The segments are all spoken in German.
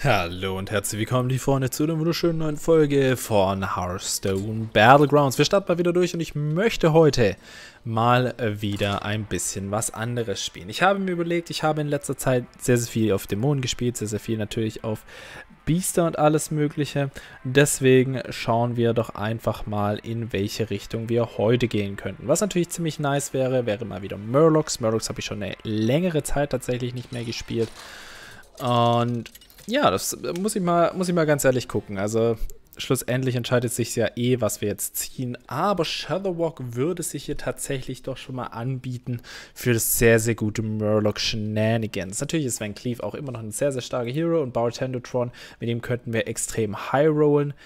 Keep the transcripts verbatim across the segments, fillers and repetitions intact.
Hallo und herzlich willkommen, liebe Freunde, zu einer wunderschönen neuen Folge von Hearthstone Battlegrounds. Wir starten mal wieder durch und ich möchte heute mal wieder ein bisschen was anderes spielen. Ich habe mir überlegt, ich habe in letzter Zeit sehr, sehr viel auf Dämonen gespielt, sehr, sehr viel natürlich auf Biester und alles Mögliche. Deswegen schauen wir doch einfach mal, in welche Richtung wir heute gehen könnten. Was natürlich ziemlich nice wäre, wäre mal wieder Murlocs. Murlocs habe ich schon eine längere Zeit tatsächlich nicht mehr gespielt. Und ja, das muss ich mal, muss ich mal ganz ehrlich gucken. Also schlussendlich entscheidet sich ja eh, was wir jetzt ziehen. Aber Shadowwalk würde sich hier tatsächlich doch schon mal anbieten für das sehr, sehr gute Murloc Shenanigans. Natürlich ist Van Cleef auch immer noch ein sehr, sehr starker Hero und Bartendotron, mit dem könnten wir extrem high rollen.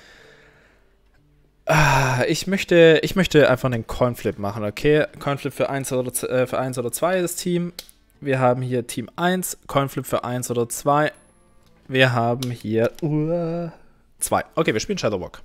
Ich möchte, ich möchte einfach einen Coinflip machen, okay? Coinflip für eins oder, äh, für eins oder zwei das Team. Wir haben hier Team eins, Coinflip für eins oder zwei. Wir haben hier zwei. Uh, okay, wir spielen Shadowwalk.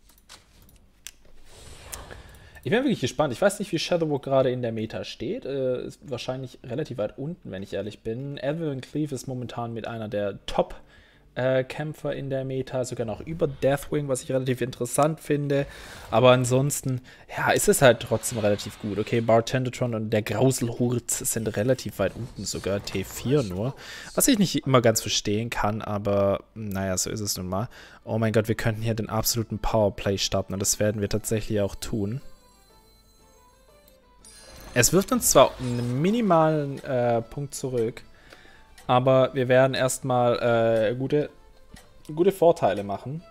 Ich bin wirklich gespannt. Ich weiß nicht, wie Shadowwalk gerade in der Meta steht. Äh, ist wahrscheinlich relativ weit unten, wenn ich ehrlich bin. Van Cleef ist momentan mit einer der Top Äh, Kämpfer in der Meta, sogar noch über Deathwing, was ich relativ interessant finde. Aber ansonsten, ja, ist es halt trotzdem relativ gut. Okay, Bartendotron und der Grauselhurz sind relativ weit unten, sogar T vier nur. Was ich nicht immer ganz verstehen kann, aber naja, so ist es nun mal. Oh mein Gott, wir könnten hier den absoluten Powerplay starten und das werden wir tatsächlich auch tun. Es wirft uns zwar einen minimalen äh, Punkt zurück, aber wir werden erstmal äh, gute, gute Vorteile machen.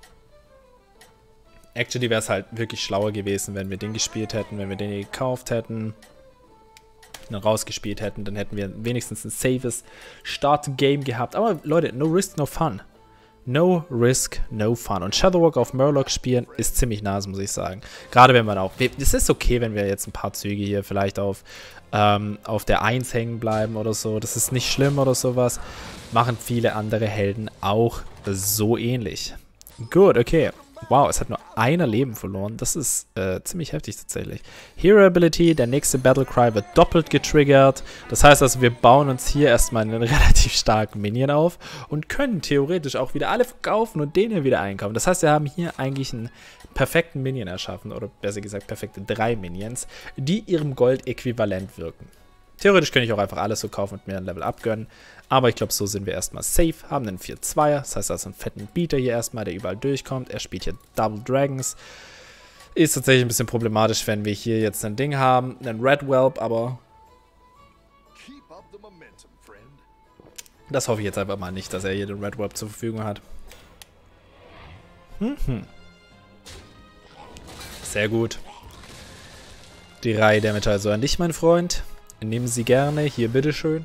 Actually wäre es halt wirklich schlauer gewesen, wenn wir den gespielt hätten, wenn wir den gekauft hätten, dann rausgespielt hätten, dann hätten wir wenigstens ein safes Start-Game gehabt. Aber Leute, no risk, no fun. No risk, no fun. Und Shadowwalk auf Murloc spielen ist ziemlich nice, muss ich sagen. Gerade wenn man auch... Es ist okay, wenn wir jetzt ein paar Züge hier vielleicht auf, ähm, auf der eins hängen bleiben oder so. Das ist nicht schlimm oder sowas. Machen viele andere Helden auch so ähnlich. Gut, okay. Wow, es hat nur einer Leben verloren. Das ist äh, ziemlich heftig tatsächlich. Hero Ability, der nächste Battlecry wird doppelt getriggert. Das heißt also, wir bauen uns hier erstmal einen relativ starken Minion auf und können theoretisch auch wieder alle verkaufen und den hier wieder einkaufen. Das heißt, wir haben hier eigentlich einen perfekten Minion erschaffen, oder besser gesagt perfekte drei Minions, die ihrem Gold äquivalent wirken. Theoretisch könnte ich auch einfach alles so kaufen und mir ein Level up gönnen. Aber ich glaube, so sind wir erstmal safe. Haben einen vier Zweier. Das heißt also einen fetten Beater hier erstmal, der überall durchkommt. Er spielt hier Double Dragons. Ist tatsächlich ein bisschen problematisch, wenn wir hier jetzt ein Ding haben. Einen Red Whelp, aber das hoffe ich jetzt einfach mal nicht, dass er hier den Red Whelp zur Verfügung hat. Mhm. Sehr gut. Die Reihe Damage also an dich, mein Freund. Nehmen Sie gerne. Hier, bitteschön.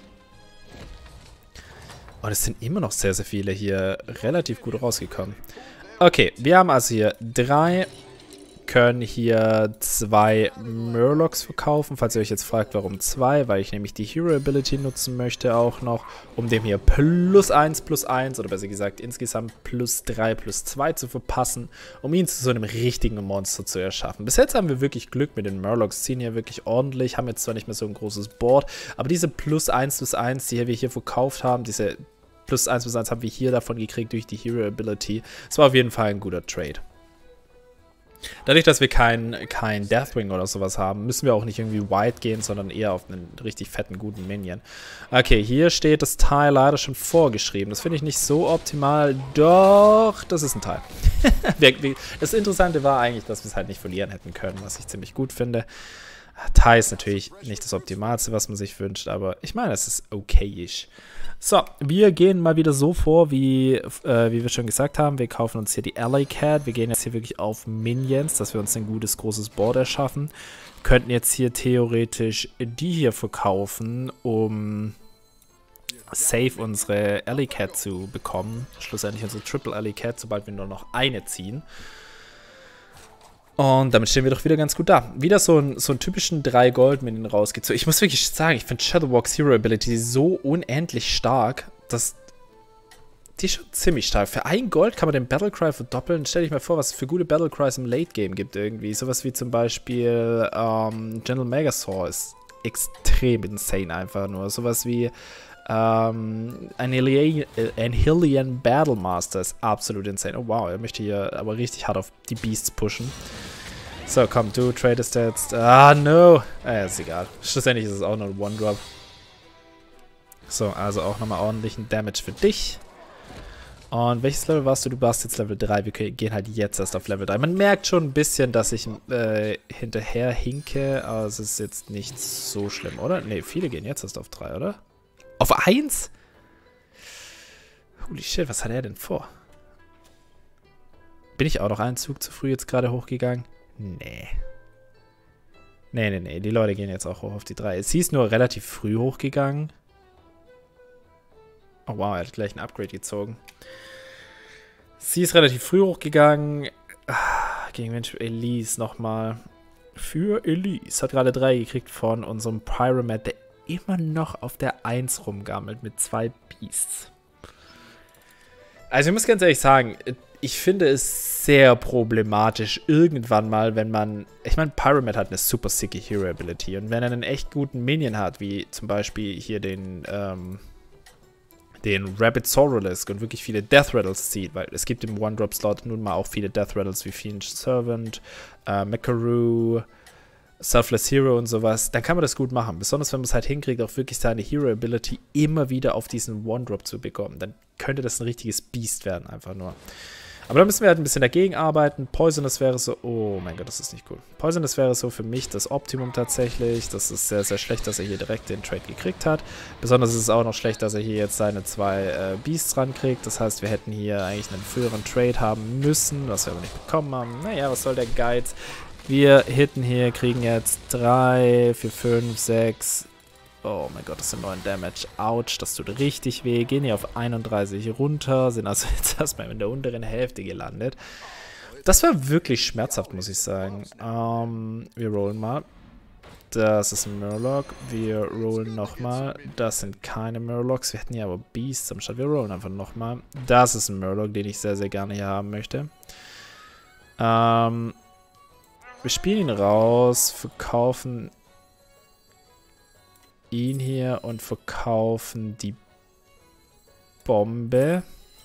Und es sind immer noch sehr, sehr viele hier relativ gut rausgekommen. Okay, wir haben also hier drei, können hier zwei Murlocs verkaufen. Falls ihr euch jetzt fragt, warum zwei, weil ich nämlich die Hero Ability nutzen möchte auch noch, um dem hier plus eins, plus eins oder besser gesagt insgesamt plus drei, plus zwei zu verpassen, um ihn zu so einem richtigen Monster zu erschaffen. Bis jetzt haben wir wirklich Glück mit den Murlocs, ziehen hier wirklich ordentlich, haben jetzt zwar nicht mehr so ein großes Board, aber diese plus eins, plus eins, die wir hier verkauft haben, diese plus eins, plus eins haben wir hier davon gekriegt durch die Hero Ability. Das war auf jeden Fall ein guter Trade. Dadurch, dass wir kein, kein Deathwing oder sowas haben, müssen wir auch nicht irgendwie White gehen, sondern eher auf einen richtig fetten, guten Minion. Okay, hier steht das Teil leider schon vorgeschrieben. Das finde ich nicht so optimal, doch das ist ein Teil. Das Interessante war eigentlich, dass wir es halt nicht verlieren hätten können, was ich ziemlich gut finde. Teil ist natürlich nicht das Optimalste, was man sich wünscht, aber ich meine, es ist okayisch. So, wir gehen mal wieder so vor, wie, äh, wie wir schon gesagt haben. Wir kaufen uns hier die Alley Cat. Wir gehen jetzt hier wirklich auf Minions, dass wir uns ein gutes, großes Board erschaffen. Könnten jetzt hier theoretisch die hier verkaufen, um safe unsere Alley Cat zu bekommen. Schlussendlich unsere Triple Alley Cat, sobald wir nur noch eine ziehen. Und damit stehen wir doch wieder ganz gut da. Wieder so, ein, so einen typischen drei Gold Minion rausgezogen. Ich muss wirklich sagen, ich finde Shadowwalk's Hero Ability so unendlich stark, dass die ist schon ziemlich stark. Für ein Gold kann man den Battlecry verdoppeln. Stell dich mal vor, was es für gute Battlecries im Late Game gibt irgendwie. Sowas wie zum Beispiel ähm, General Megasaur ist extrem insane einfach nur. Sowas wie Ähm, Anhelian, Anhelian Battlemaster ist absolut insane. Oh wow, er möchte hier aber richtig hart auf die Beasts pushen. So, komm, du tradest jetzt. Ah, no. Äh, ist egal. Schlussendlich ist es auch nur ein One-Drop. So, also auch nochmal ordentlichen Damage für dich. Und welches Level warst du? Du warst jetzt Level drei. Wir gehen halt jetzt erst auf Level drei. Man merkt schon ein bisschen, dass ich äh, hinterher hinke, aber es ist jetzt nicht so schlimm, oder? Ne, viele gehen jetzt erst auf drei, oder? Auf eins? Holy shit, was hat er denn vor? Bin ich auch noch einen Zug zu früh jetzt gerade hochgegangen? Nee. Nee, nee, nee. Die Leute gehen jetzt auch hoch auf die drei. Sie ist nur relativ früh hochgegangen. Oh wow, er hat gleich ein Upgrade gezogen. Sie ist relativ früh hochgegangen. Ah, gegen Mensch Elise nochmal. Für Elise. Hat gerade drei gekriegt von unserem Pyramid, der immer noch auf der eins rumgammelt mit zwei Beasts. Also ich muss ganz ehrlich sagen, ich finde es sehr problematisch irgendwann mal, wenn man... Ich meine, Pyramid hat eine super sicke Hero-Ability. Und wenn er einen echt guten Minion hat, wie zum Beispiel hier den... Ähm, den Rabbit Sorrelisk und wirklich viele Death Rattles zieht, weil es gibt im One-Drop-Slot nun mal auch viele Death Rattles wie Fiend Servant, äh, Mekaru, Selfless Hero und sowas, dann kann man das gut machen. Besonders wenn man es halt hinkriegt, auch wirklich seine Hero-Ability immer wieder auf diesen One-Drop zu bekommen. Dann könnte das ein richtiges Beast werden, einfach nur. Aber da müssen wir halt ein bisschen dagegen arbeiten. Poisonous wäre so... Oh mein Gott, das ist nicht cool. Poisonous wäre so für mich das Optimum tatsächlich. Das ist sehr, sehr schlecht, dass er hier direkt den Trade gekriegt hat. Besonders ist es auch noch schlecht, dass er hier jetzt seine zwei äh, Beasts rankriegt. Das heißt, wir hätten hier eigentlich einen früheren Trade haben müssen, was wir aber nicht bekommen haben. Naja, was soll der Geiz? Wir hitten hier, kriegen jetzt drei, vier, fünf, sechs... Oh mein Gott, das sind neun Damage. Autsch, das tut richtig weh. Gehen hier auf einunddreißig runter. Sind also jetzt erstmal in der unteren Hälfte gelandet. Das war wirklich schmerzhaft, muss ich sagen. Ähm, wir rollen mal. Das ist ein Murloc. Wir rollen nochmal. Das sind keine Murlocs. Wir hätten hier aber Beasts am Start. Wir rollen einfach nochmal. Das ist ein Murloc, den ich sehr, sehr gerne hier haben möchte. Ähm, wir spielen ihn raus. Verkaufen... ihn hier und verkaufen die Bombe.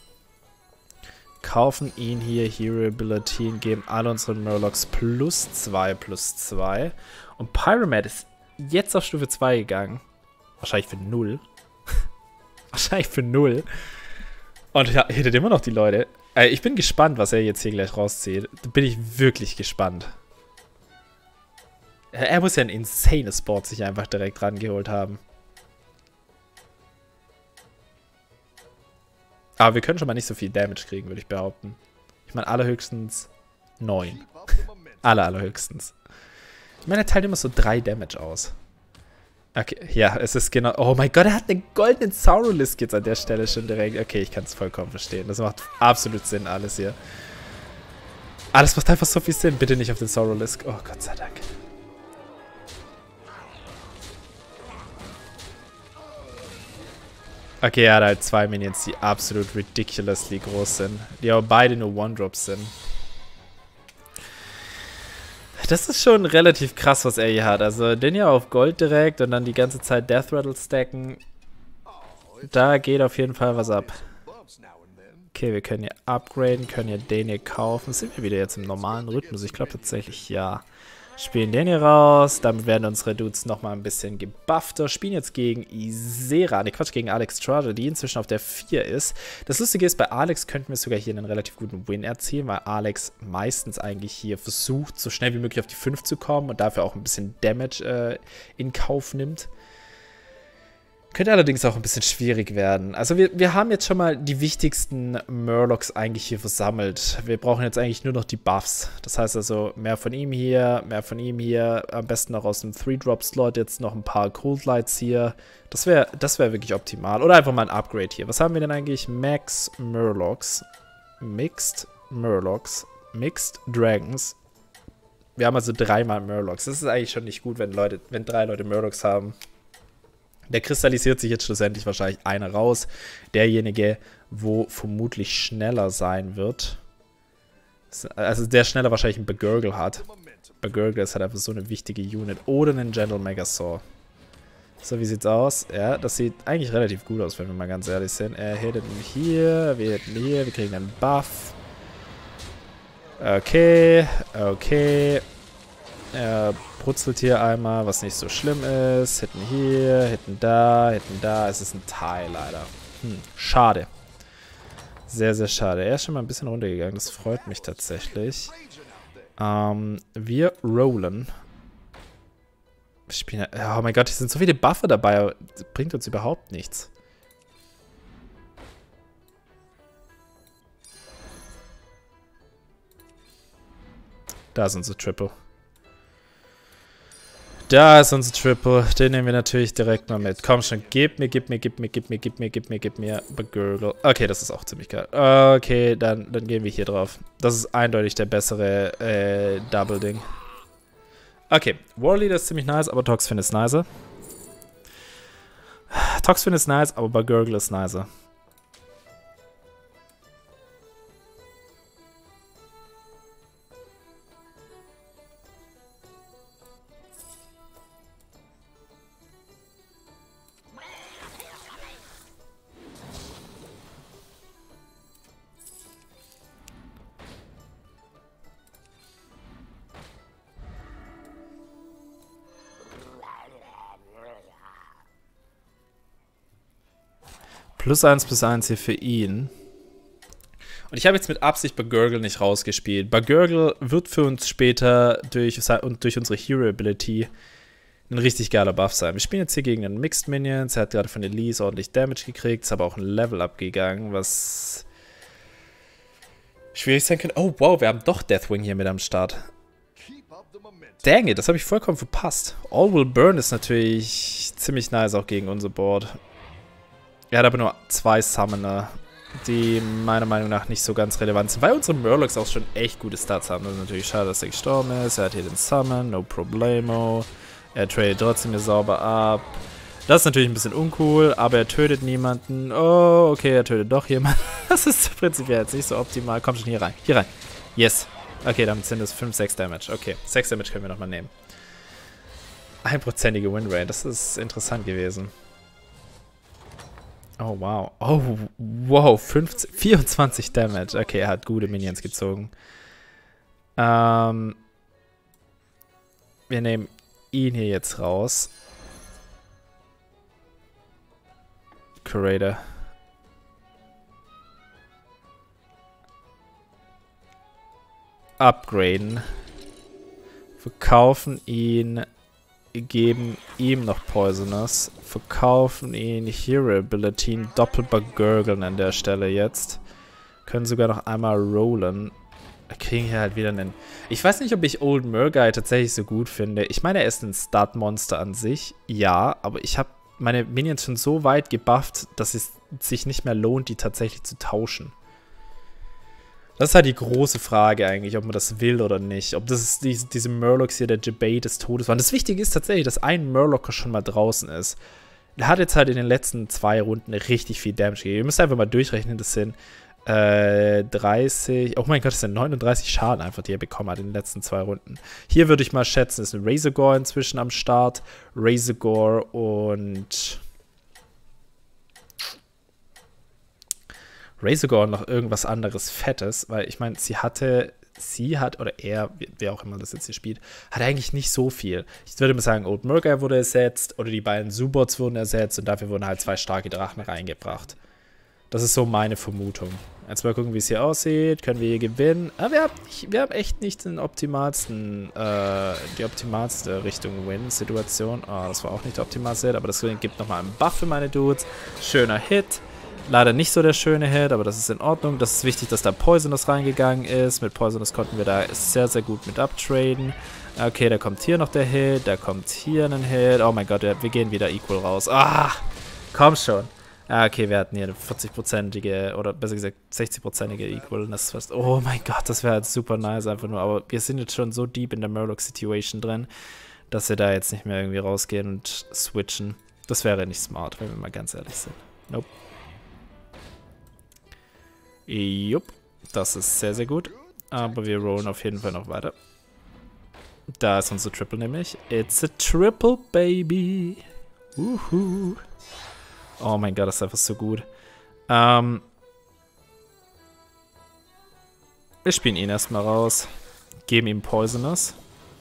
Kaufen ihn hier Hero Ability und geben alle unseren Murlocs plus zwei, plus zwei. Und Pyramid ist jetzt auf Stufe zwei gegangen. Wahrscheinlich für null. Wahrscheinlich für null. Und ja, hittet immer noch die Leute. Äh, ich bin gespannt, was er jetzt hier gleich rauszieht. Da bin ich wirklich gespannt. Er muss ja ein insanes Board sich einfach direkt rangeholt haben. Aber wir können schon mal nicht so viel Damage kriegen, würde ich behaupten. Ich meine, allerhöchstens neun. Aller, allerhöchstens. Ich meine, er teilt immer so drei Damage aus. Okay, ja, es ist genau... Oh mein Gott, er hat einen goldenen Saurolisk jetzt an der Stelle schon direkt. Okay, ich kann es vollkommen verstehen. Das macht absolut Sinn, alles hier. Ah, das macht einfach so viel Sinn. Bitte nicht auf den Saurolisk. Oh, Gott sei Dank. Okay, er hat halt zwei Minions, die absolut ridiculously groß sind. Die aber beide nur One-Drops sind. Das ist schon relativ krass, was er hier hat. Also den ja auf Gold direkt und dann die ganze Zeit Death Rattle stacken. Da geht auf jeden Fall was ab. Okay, wir können hier upgraden, können hier den hier kaufen. Sind wir wieder jetzt im normalen Rhythmus? Ich glaube tatsächlich ja. Spielen den hier raus, damit werden unsere Dudes nochmal ein bisschen gebuffter. Spielen jetzt gegen Isera, ne Quatsch, gegen Alex Trager, die inzwischen auf der vier ist. Das Lustige ist, bei Alex könnten wir sogar hier einen relativ guten Win erzielen, weil Alex meistens eigentlich hier versucht, so schnell wie möglich auf die fünf zu kommen und dafür auch ein bisschen Damage äh, in Kauf nimmt. Könnte allerdings auch ein bisschen schwierig werden. Also wir, wir haben jetzt schon mal die wichtigsten Murlocs eigentlich hier versammelt. Wir brauchen jetzt eigentlich nur noch die Buffs. Das heißt also mehr von ihm hier, mehr von ihm hier. Am besten noch aus dem Three-Drop-Slot jetzt noch ein paar Cold Lights hier. Das wäre das wär wirklich optimal. Oder einfach mal ein Upgrade hier. Was haben wir denn eigentlich? Max Murlocs. Mixed Murlocs. Mixed Dragons. Wir haben also dreimal Murlocs. Das ist eigentlich schon nicht gut, wenn Leute, wenn drei Leute Murlocs haben. Der kristallisiert sich jetzt schlussendlich wahrscheinlich einer raus. Derjenige, wo vermutlich schneller sein wird. Also der schneller wahrscheinlich einen Begurgle hat. Begurgle ist halt einfach so eine wichtige Unit. Oder einen General Megasaur. So, wie sieht's aus? Ja, das sieht eigentlich relativ gut aus, wenn wir mal ganz ehrlich sind. Er hittet hier, wir hitten hier, wir kriegen einen Buff. Okay, okay. Er brutzelt hier einmal, was nicht so schlimm ist. Hitten hier, hitten da, hitten da. Es ist ein Teil leider. Hm, schade. Sehr, sehr schade. Er ist schon mal ein bisschen runtergegangen. Das freut mich tatsächlich. Ähm, wir rollen. Spielen, oh mein Gott, hier sind so viele Buffer dabei. Aber das bringt uns überhaupt nichts. Da ist unser Triple. Da ist unser Triple. Den nehmen wir natürlich direkt mal mit. Komm schon, gib mir, gib mir, gib mir, gib mir, gib mir, gib mir, gib mir. Begurgle. Okay, das ist auch ziemlich geil. Okay, dann, dann gehen wir hier drauf. Das ist eindeutig der bessere äh, Double-Ding. Okay, War Leader ist ziemlich nice, aber Toxfin ist nicer. Toxfin ist nice, aber Begurgle ist nicer. Plus eins, plus eins hier für ihn. Und ich habe jetzt mit Absicht Begurgle nicht rausgespielt. Begurgle wird für uns später durch, und durch unsere Hero-Ability ein richtig geiler Buff sein. Wir spielen jetzt hier gegen einen Mixed Minions. Er hat gerade von Elise ordentlich Damage gekriegt. Ist aber auch ein Level-Up gegangen, was schwierig sein könnte. Oh, wow, wir haben doch Deathwing hier mit am Start. Dang it, das habe ich vollkommen verpasst. All Will Burn ist natürlich ziemlich nice auch gegen unser Board. Er hat aber nur zwei Summoner, die meiner Meinung nach nicht so ganz relevant sind, weil unsere Murlocs auch schon echt gute Stats haben. Das ist natürlich schade, dass er gestorben ist. Er hat hier den Summon, no problemo. Er tradet trotzdem hier sauber ab. Das ist natürlich ein bisschen uncool, aber er tötet niemanden. Oh, okay, er tötet doch jemanden. Das ist prinzipiell jetzt nicht so optimal. Komm schon hier rein, hier rein. Yes. Okay, damit sind es fünf, sechs Damage. Okay, sechs Damage können wir nochmal nehmen. Einprozentige Winrate, das ist interessant gewesen. Oh, wow. Oh, wow. fünfzehn, vierundzwanzig Damage. Okay, er hat gute Minions gezogen. Ähm, wir nehmen ihn hier jetzt raus. Curator. Upgraden. Verkaufen ihn. Geben ihm noch Poisonous. Verkaufen ihn Hero Ability. Doppel-Begurgeln an der Stelle jetzt. Können sogar noch einmal rollen. Kriegen hier halt wieder einen... Ich weiß nicht, ob ich Old Murgai tatsächlich so gut finde. Ich meine, er ist ein Stat-Monster an sich. Ja, aber ich habe meine Minions schon so weit gebufft, dass es sich nicht mehr lohnt, die tatsächlich zu tauschen. Das ist halt die große Frage eigentlich, ob man das will oder nicht. Ob das die, diese Murlocs hier der Debate des Todes waren. Das Wichtige ist tatsächlich, dass ein Murloc schon mal draußen ist. Der hat jetzt halt in den letzten zwei Runden richtig viel Damage gegeben. Ihr müsst einfach mal durchrechnen, das sind äh, dreißig, oh mein Gott, das sind neununddreißig Schaden einfach, die er bekommen hat in den letzten zwei Runden. Hier würde ich mal schätzen, ist ein Razorgore inzwischen am Start. Razorgore und... Razorgore noch irgendwas anderes Fettes, weil ich meine, sie hatte, sie hat, oder er, wer auch immer das jetzt hier spielt, hat eigentlich nicht so viel. Ich würde mal sagen, Old Murgai wurde ersetzt oder die beiden Zubots wurden ersetzt und dafür wurden halt zwei starke Drachen reingebracht. Das ist so meine Vermutung. Jetzt mal gucken, wie es hier aussieht. Können wir hier gewinnen? Aber wir haben, nicht, wir haben echt nicht den optimalsten, äh, die optimalste Richtung Win-Situation. Oh, das war auch nicht der optimalste, aber das gibt nochmal einen Buff für meine Dudes. Schöner Hit. Leider nicht so der schöne Hit, aber das ist in Ordnung. Das ist wichtig, dass da Poisonous reingegangen ist. Mit Poisonous konnten wir da sehr, sehr gut mit uptraden. Okay, da kommt hier noch der Hit. Da kommt hier ein Hit. Oh mein Gott, wir gehen wieder equal raus. Ah, komm schon. Okay, wir hatten hier eine vierzig-prozentige oder besser gesagt sechzig-prozentige Equal. Das ist fast, oh mein Gott, das wäre halt super nice einfach nur. Aber wir sind jetzt schon so deep in der Murloc-Situation drin, dass wir da jetzt nicht mehr irgendwie rausgehen und switchen. Das wäre nicht smart, wenn wir mal ganz ehrlich sind. Nope. Jupp, das ist sehr, sehr gut. Aber wir rollen auf jeden Fall noch weiter. Da ist unser Triple nämlich. It's a triple, baby. Uhu. Oh mein Gott, das ist einfach so gut. Ähm, wir spielen ihn erstmal raus. Geben ihm Poisonous.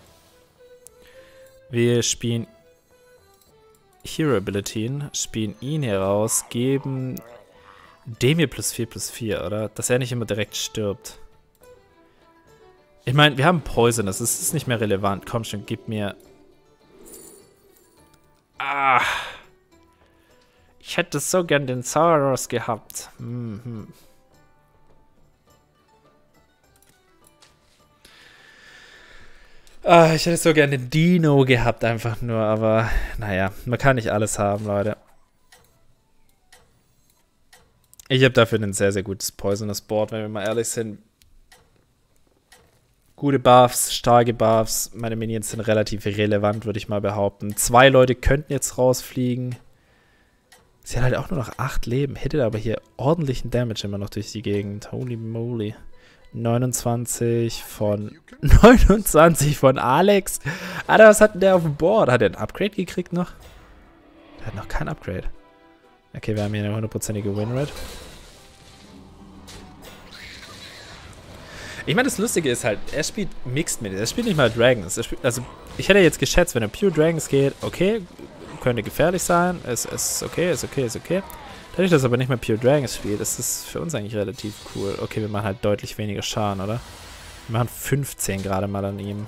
Wir spielen Hero Ability, spielen ihn hier raus, geben dem hier plus vier plus vier, oder? Dass er nicht immer direkt stirbt. Ich meine, wir haben Poisonous, das ist nicht mehr relevant. Komm schon, gib mir... Ah! Ich hätte so gern den Zauberers gehabt. Mhm. Ah, ich hätte so gern den Dino gehabt, einfach nur, aber naja, man kann nicht alles haben, Leute. Ich habe dafür ein sehr, sehr gutes Poisonous Board, wenn wir mal ehrlich sind. Gute Buffs, starke Buffs, meine Minions sind relativ relevant, würde ich mal behaupten. Zwei Leute könnten jetzt rausfliegen. Sie hat halt auch nur noch acht Leben, hittet aber hier ordentlichen Damage immer noch durch die Gegend. Holy moly. neunundzwanzig von neunundzwanzig von Alex. Alter, was hat denn der auf dem Board? Hat er ein Upgrade gekriegt noch? Der hat noch kein Upgrade. Okay, wir haben hier eine hundertprozentige Winrate. Ich meine, das Lustige ist halt, er spielt Mixed Minis. Er spielt nicht mal Dragons. Er spielt, also, ich hätte jetzt geschätzt, wenn er Pure Dragons geht, okay, könnte gefährlich sein. Ist, ist okay, ist okay, ist okay. Dadurch, dass er aber nicht mehr Pure Dragons spielt, ist das für uns eigentlich relativ cool. Okay, wir machen halt deutlich weniger Schaden, oder? Wir machen fünfzehn gerade mal an ihm.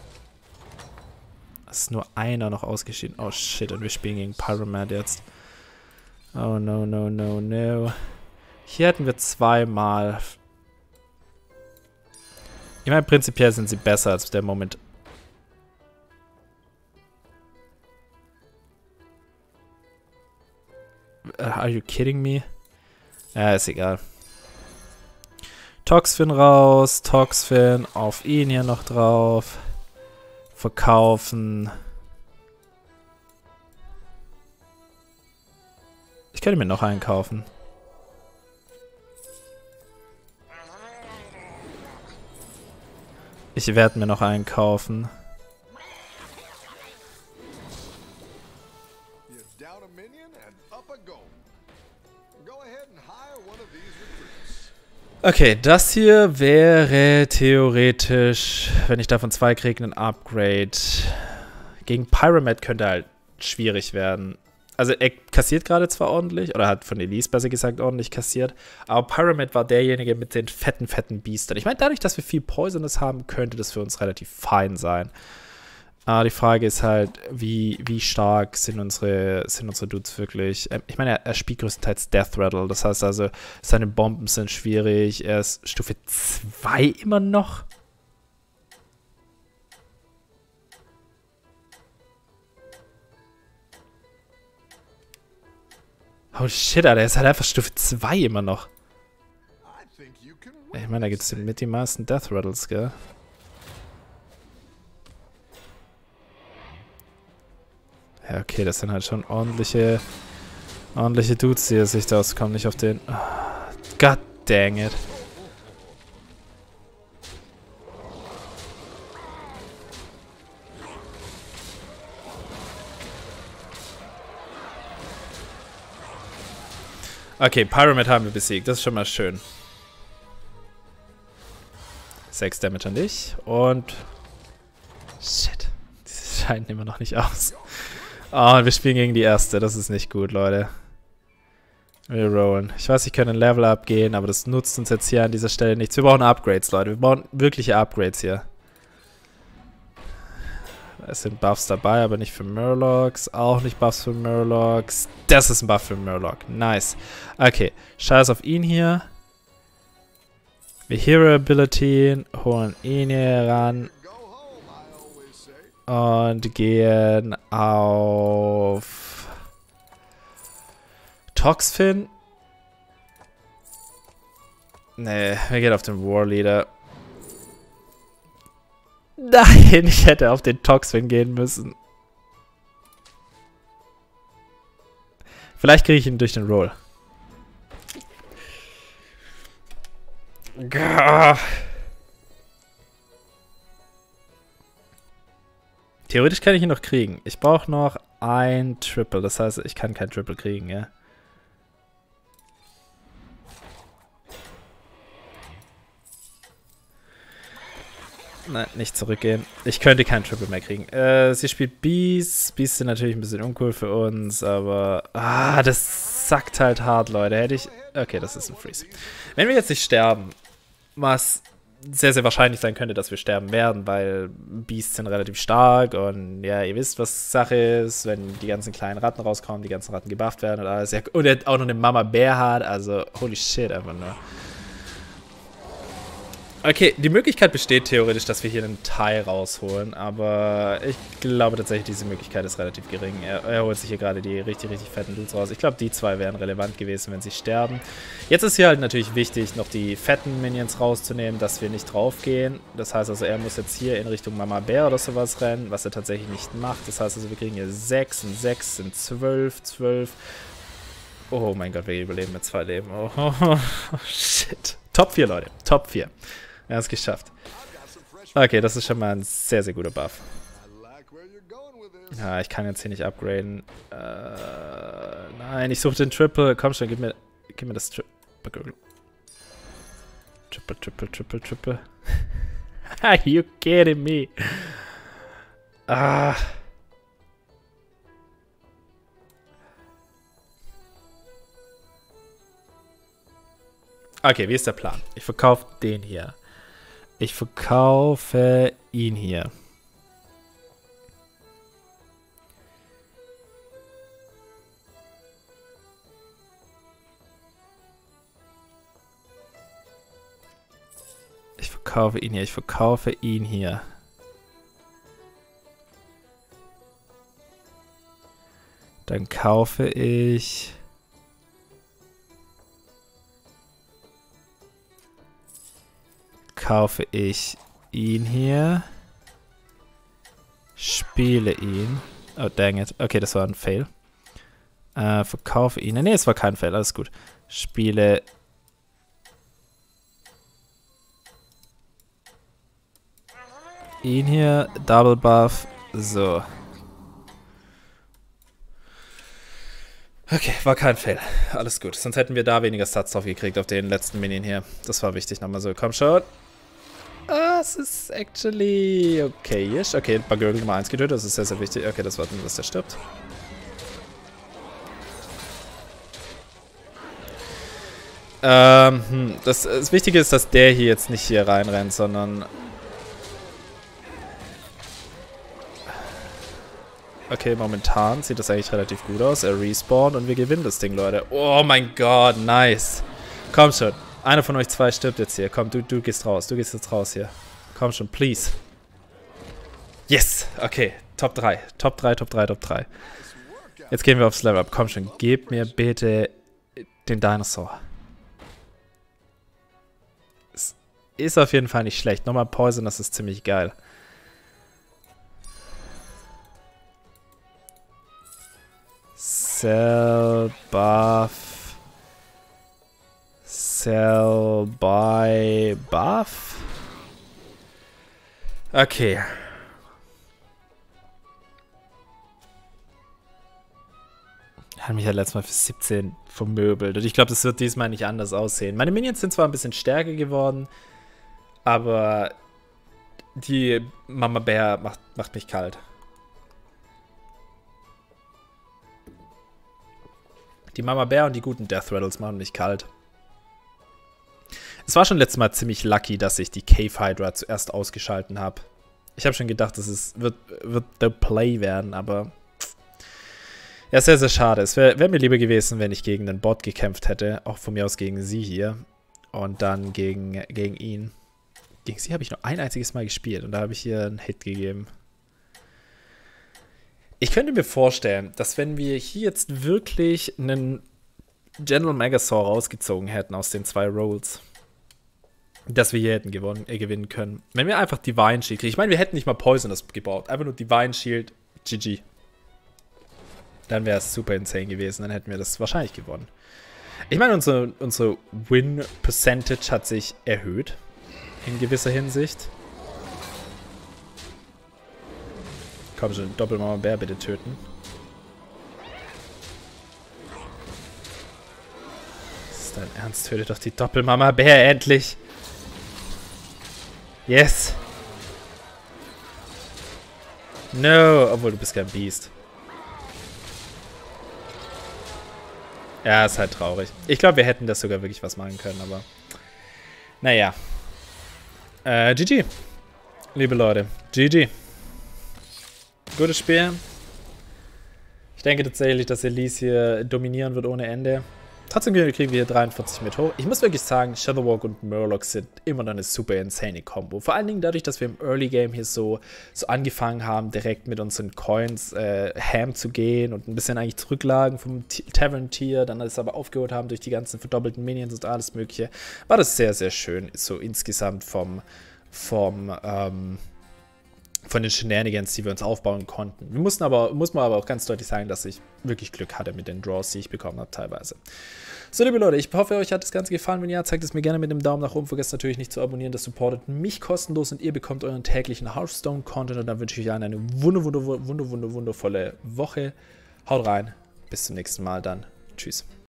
Es ist nur einer noch ausgeschieden. Oh shit, und wir spielen gegen Pyromancer jetzt. Oh no, no, no, no. Hier hatten wir zweimal. Ich meine, prinzipiell sind sie besser als der Moment. Are you kidding me? Ja, ist egal. Toxfin raus, Toxfin auf ihn hier noch drauf. Verkaufen. Ich könnte mir noch einen kaufen. Ich werde mir noch einen kaufen. Okay, das hier wäre theoretisch, wenn ich davon zwei kriege, ein Upgrade. Gegen Pyramid könnte halt schwierig werden. Also er kassiert gerade zwar ordentlich, oder hat von Elise besser gesagt ordentlich kassiert, aber Pyramid war derjenige mit den fetten, fetten Biestern. Ich meine, dadurch, dass wir viel Poisonous haben, könnte das für uns relativ fein sein. Aber die Frage ist halt, wie, wie stark sind unsere, sind unsere Dudes wirklich? Ich meine, er, er spielt größtenteils Death Rattle, das heißt also, seine Bomben sind schwierig, er ist Stufe zwei immer noch. Oh shit, Alter, er ist halt einfach Stufe zwei immer noch. Ich meine, da gibt es mit die meisten Death Rattles, gell? Ja, okay, das sind halt schon ordentliche, ordentliche Dudes, die sich da auskommen, nicht auf den... Oh, God dang it. Okay, Pyramid haben wir besiegt. Das ist schon mal schön. sechs Damage an dich. Und... Shit. Die scheiden immer noch nicht aus. Oh, und wir spielen gegen die erste. Das ist nicht gut, Leute. Wir rollen. Ich weiß, ich kann ein Level-Up gehen, aber das nutzt uns jetzt hier an dieser Stelle nichts. Wir brauchen Upgrades, Leute. Wir brauchen wirkliche Upgrades hier. Es sind Buffs dabei, aber nicht für Murlocs. Auch nicht Buffs für Murlocs. Das ist ein Buff für Murloc. Nice. Okay, scheiß auf ihn hier. Wir Hero Ability, holen ihn hier ran. Und gehen auf Toxfin. Nee, wir gehen auf den Warleader. Nein, ich hätte auf den Toxfin gehen müssen. Vielleicht kriege ich ihn durch den Roll. Gah. Theoretisch kann ich ihn noch kriegen. Ich brauche noch ein Triple. Das heißt, ich kann kein Triple kriegen, ja. Nein, nicht zurückgehen. Ich könnte kein Triple mehr kriegen. Äh, sie spielt Bees. Bees sind natürlich ein bisschen uncool für uns, aber... Ah, das sackt halt hart, Leute. Hätte ich... Okay, das ist ein Freeze. Wenn wir jetzt nicht sterben, was sehr, sehr wahrscheinlich sein könnte, dass wir sterben werden, weil Beasts sind relativ stark und ja, ihr wisst, was Sache ist, wenn die ganzen kleinen Ratten rauskommen, die ganzen Ratten gebufft werden und alles. Ja, und er auch noch eine Mama Bär hat, also holy shit einfach nur. Okay, die Möglichkeit besteht theoretisch, dass wir hier einen Teil rausholen, aber ich glaube tatsächlich, diese Möglichkeit ist relativ gering. Er, er holt sich hier gerade die richtig, richtig fetten Dudes raus. Ich glaube, die zwei wären relevant gewesen, wenn sie sterben. Jetzt ist hier halt natürlich wichtig, noch die fetten Minions rauszunehmen, dass wir nicht draufgehen. Das heißt also, er muss jetzt hier in Richtung Mama Bär oder sowas rennen, was er tatsächlich nicht macht. Das heißt also, wir kriegen hier sechs und sechs sind zwölf, zwölf. Oh mein Gott, wir überleben mit zwei Leben. Oh, oh, oh shit. Top vier, Leute. Top vier. Er hat es geschafft. Okay, das ist schon mal ein sehr, sehr guter Buff. Ja, ich kann jetzt hier nicht upgraden. Äh, nein, ich suche den Triple. Komm schon, gib mir, gib mir das Triple. Triple, Triple, Triple, Triple. Are you kidding me? Ah. Okay, wie ist der Plan? Ich verkaufe den hier. Ich verkaufe ihn hier. Ich verkaufe ihn hier. Ich verkaufe ihn hier. Dann kaufe ich... Kaufe ich ihn hier. Spiele ihn. Oh, dang it. Okay, das war ein Fail. Äh, verkaufe ihn. Ne, es war kein Fail. Alles gut. Spiele... ihn hier. Double Buff. So. Okay, war kein Fail. Alles gut. Sonst hätten wir da weniger Stats drauf gekriegt auf den letzten Minion hier. Das war wichtig. Nochmal so. Komm schon. Ah, es ist actually okay-ish. Okay, Bagirl Nummer eins getötet, das ist sehr, sehr wichtig. Okay, das warten wir, dass der stirbt. Ähm, hm, das, das Wichtige ist, dass der hier jetzt nicht hier reinrennt, sondern... Okay, momentan sieht das eigentlich relativ gut aus. Er respawnt und wir gewinnen das Ding, Leute. Oh mein Gott, nice. Komm schon. Einer von euch zwei stirbt jetzt hier. Komm, du, du gehst raus. Du gehst jetzt raus hier. Komm schon, please. Yes! Okay, Top drei. Top drei, Top drei, Top drei. Jetzt gehen wir aufs Level Up. Komm schon, gebt mir bitte den Dinosaur. Es ist auf jeden Fall nicht schlecht. Nochmal Poison, das ist ziemlich geil. Cell Buff. Sell by Buff. Okay. Hat mich ja letztes Mal für siebzehn vermöbelt. Und ich glaube, das wird diesmal nicht anders aussehen. Meine Minions sind zwar ein bisschen stärker geworden, aber die Mama Bär macht, macht mich kalt. Die Mama Bär und die guten Death Rattles machen mich kalt. Es war schon letztes Mal ziemlich lucky, dass ich die Cave Hydra zuerst ausgeschalten habe. Ich habe schon gedacht, dass es wird, wird The Play werden, aber ja, sehr, sehr schade. Es wäre wär mir lieber gewesen, wenn ich gegen den Bot gekämpft hätte, auch von mir aus gegen sie hier und dann gegen, gegen ihn. Gegen sie habe ich nur ein einziges Mal gespielt und da habe ich hier einen Hit gegeben. Ich könnte mir vorstellen, dass wenn wir hier jetzt wirklich einen General Megasaur rausgezogen hätten aus den zwei Rolls, dass wir hier hätten gewonnen, äh, gewinnen können. Wenn wir einfach Divine Shield kriegen. Ich meine, wir hätten nicht mal Poisonous gebaut. Einfach nur Divine Shield, G G. Dann wäre es super insane gewesen. Dann hätten wir das wahrscheinlich gewonnen. Ich meine, unsere, unsere Win-Percentage hat sich erhöht. In gewisser Hinsicht. Komm schon, Doppelmama Bär bitte töten. Dein Ernst, töte doch die Doppelmama Bär endlich. Yes. No, obwohl du bist kein Biest. Ja, ist halt traurig. Ich glaube, wir hätten das sogar wirklich was machen können, aber naja. Äh, G G. Liebe Leute, G G. Gutes Spiel. Ich denke tatsächlich, dass Elise hier dominieren wird ohne Ende. Trotzdem kriegen wir hier dreiundvierzig mit hoch. Ich muss wirklich sagen, Shadowwalk und Murloc sind immer noch eine super insane Combo. Vor allen Dingen dadurch, dass wir im Early Game hier so, so angefangen haben, direkt mit unseren Coins äh, ham zu gehen und ein bisschen eigentlich zurücklagen vom Tavern-Tier, dann alles aber aufgeholt haben durch die ganzen verdoppelten Minions und alles mögliche. War das sehr, sehr schön, so insgesamt vom, vom, ähm, von den Shenanigans, die wir uns aufbauen konnten. Wir mussten aber, muss man aber auch ganz deutlich sagen, dass ich wirklich Glück hatte mit den Draws, die ich bekommen habe teilweise. So, liebe Leute, ich hoffe, euch hat das Ganze gefallen. Wenn ja, zeigt es mir gerne mit einem Daumen nach oben. Vergesst natürlich nicht zu abonnieren, das supportet mich kostenlos und ihr bekommt euren täglichen Hearthstone-Content und dann wünsche ich euch allen eine wunder, wunder, wunder, wunder, wundervolle Woche. Haut rein, bis zum nächsten Mal dann. Tschüss.